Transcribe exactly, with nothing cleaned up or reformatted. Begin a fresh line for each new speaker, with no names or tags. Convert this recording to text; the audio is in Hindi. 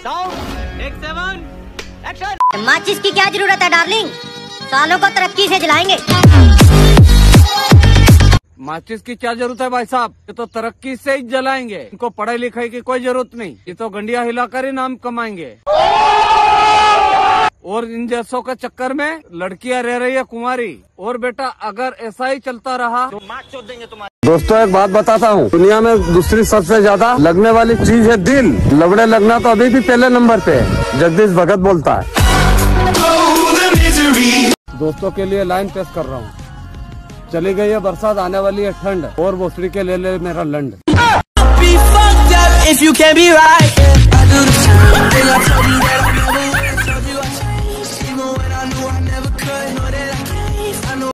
माचिस की क्या जरूरत है डार्लिंग, सालों को तरक्की से जलाएंगे।
माचिस की क्या जरूरत है भाई साहब, ये तो तरक्की से ही जलाएंगे। इनको पढ़ाई लिखाई की कोई जरूरत नहीं, ये तो गंडिया हिलाकर ही नाम कमाएंगे। और इन जैसों के चक्कर में लड़कियां रह रही है कुंवारी। और बेटा अगर ऐसा ही चलता रहा तो मार चोद देंगे तुम्हारे। दोस्तों एक बात बताता हूँ, दुनिया में दूसरी सबसे ज्यादा लगने वाली चीज है दिल। लवड़े लगना तो अभी भी पहले नंबर पे है। जगदीश भगत बोलता है। दोस्तों के लिए लाइन पेश कर रहा हूँ। चली गई है बरसात, आने वाली है ठंड, और भोसड़ी के ले ले मेरा लंड।